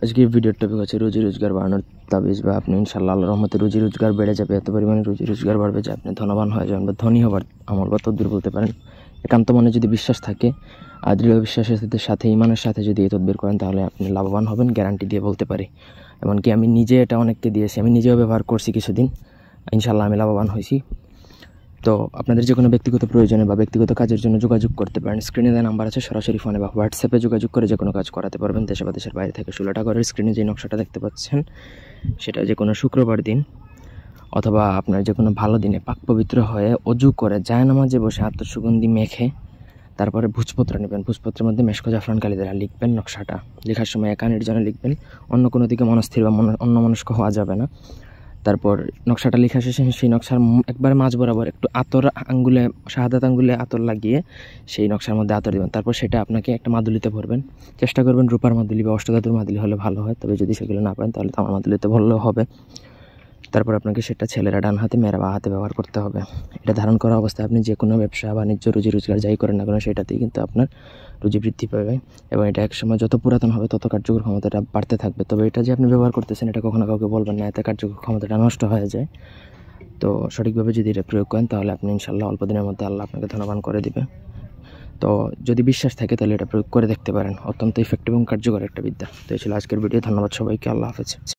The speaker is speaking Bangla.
আজকের ভিডিওর টপিক হচ্ছে রুজি রোজগার বাড়ানোর তাবিজ, বা আপনি ইনশাআল্লাহ আল্লাহর রহমতে রুজি রোজগার বেড়ে যাবে, এত পরিমাণে রুজি রোজগার বাড়বে যে আপনি ধনবান হয়ে যাবেন বা ধনী হবার আমল বা তদবির বলতে পারেন। একান্ত মনে যদি বিশ্বাস থাকে আর দৃঢ় বিশ্বাসের সাথে ইমানের সাথে যদি এই তদবির করেন তাহলে আপনি লাভবান হবেন, গ্যারান্টি দিয়ে বলতে পারি। এমনকি আমি নিজে এটা অনেককে দিয়েছি, আমি নিজেও ব্যবহার করছি কিছুদিন, ইনশাআল্লাহ আমি লাভবান হয়েছি। তো আপনাদের যে কোনো ব্যক্তিগত প্রয়োজনে বা ব্যক্তিগত কাজের জন্য যোগাযোগ করতে পারেন। স্ক্রিনে দেওয়া নাম্বার আছে, সরাসরি ফোনে বা হোয়াটসঅ্যাপে যোগাযোগ করে যে কোনো কাজ করাতে পারবেন, দেশে বা দেশের বাইরে থেকে। 16টা ঘরের স্ক্রিনে যে নকশাটা দেখতে পাচ্ছেন সেটা যে কোনো শুক্রবার দিন অথবা আপনার যে কোনো ভালো দিনে পাক পবিত্র হয়ে অজু করে জায়নামাজে বসে আত্মসুগন্ধি মেখে তারপরে ভোজপত্র নেবেন। ভোজপত্রের মধ্যে মেশক জাফরান কালি দ্বারা লিখবেন নকশাটা। লেখার সময় একা নির্জনে লিখবেন, অন্য কোনো দিকে মনস্থির বা অন্যমনস্ক হওয়া যাবে না। তারপর নকশাটা লেখা শেষে সেই নকশার একবারে মাঝ বরাবর একটু আতর আঙ্গুলে, শাহাদাত আঙ্গুলে আতর লাগিয়ে সেই নকশার মধ্যে আতর দেবেন। তারপর সেটা আপনাকে একটা মাদুলিতে ভরবেন। চেষ্টা করবেন রূপার মাদুলি বা অষ্টধাতুর মাদুলি হলে ভালো হয়, তবে যদি সেগুলো না পান তাহলে তামার মাদুলিতে ভরলেও হবে। তারপর আপনাকে সেটা ছেলেরা ডান হাতে, মেয়েরা বাঁ হাতে ব্যবহার করতে হবে। এটা ধারণ করা অবস্থায় আপনি যে কোনো ব্যবসা বাণিজ্য রুজি রোজগার যাই করেন না কেন সেটাতেই কিন্তু আপনার রুজি বৃদ্ধি পাবে, এবং এটা একসময় যত পুরাতন হবে তত কার্যকর ক্ষমতাটা বাড়তে থাকবে। তবে এটা যে আপনি ব্যবহার করতেছেন এটা কখনো কাউকে বলবেন না, এতে কার্যকর ক্ষমতাটা নষ্ট হয়ে যায়। তো সঠিকভাবে যদি এটা প্রয়োগ করেন তাহলে আপনি ইনশাআল্লাহ অল্প দিনের মধ্যে আল্লাহ আপনাকে ধনবান করে দিবে। তো যদি বিশ্বাস থাকে তাহলে এটা প্রয়োগ করে দেখতে পারেন, অত্যন্ত ইফেক্টিভ এবং কার্যকর একটা বিদ্যা। তো এই ছিল আজকের ভিডিও। ধন্যবাদ সবাইকে, আল্লাহ হাফেজ।